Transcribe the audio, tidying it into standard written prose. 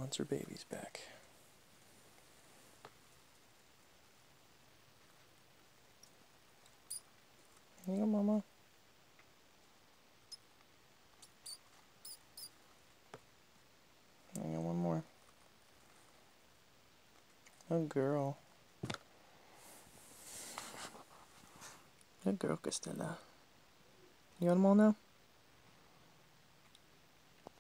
wants her babies back. Here you go, Mama. I got one more. Good girl. Good girl, Castella. You want them all now?